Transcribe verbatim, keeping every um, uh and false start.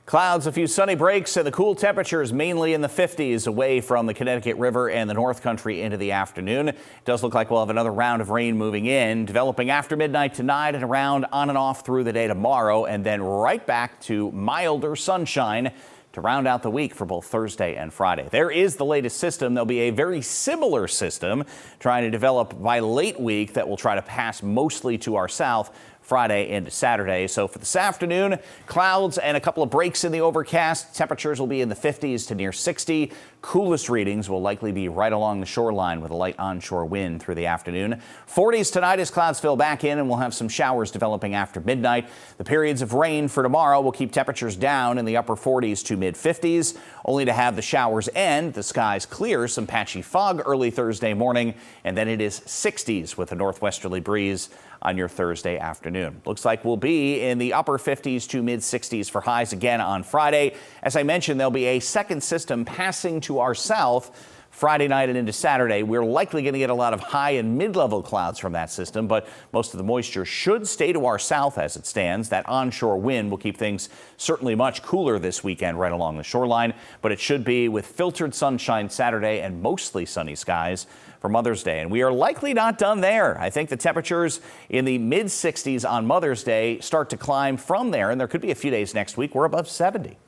Clouds, a few sunny breaks, and the cool temperatures mainly in the fifties away from the Connecticut River and the North Country into the afternoon. It does look like we'll have another round of rain moving in, developing after midnight tonight and around on and off through the day tomorrow, and then right back to milder sunshine to round out the week for both Thursday and Friday. There is the latest system. There'll be a very similar system trying to develop by late week that will try to pass mostly to our south Friday into Saturday. So for this afternoon, clouds and a couple of breaks in the overcast. Temperatures will be in the fifties to near sixty. Coolest readings will likely be right along the shoreline with a light onshore wind through the afternoon. forties tonight as clouds fill back in, and we'll have some showers developing after midnight. The periods of rain for tomorrow will keep temperatures down in the upper forties to mid fifties, only to have the showers end. The skies clear, some patchy fog early Thursday morning, and then it is sixties with a northwesterly breeze on your Thursday afternoon. Looks like we'll be in the upper fifties to mid sixties for highs again on Friday. As I mentioned, there'll be a second system passing to our south Friday night and into Saturday. We're likely going to get a lot of high and mid-level clouds from that system, but most of the moisture should stay to our south as it stands. That onshore wind will keep things certainly much cooler this weekend right along the shoreline, but it should be with filtered sunshine Saturday and mostly sunny skies for Mother's Day. And we are likely not done there. I think the temperatures in the mid sixties on Mother's Day start to climb from there, and there could be a few days next week we're above seventy.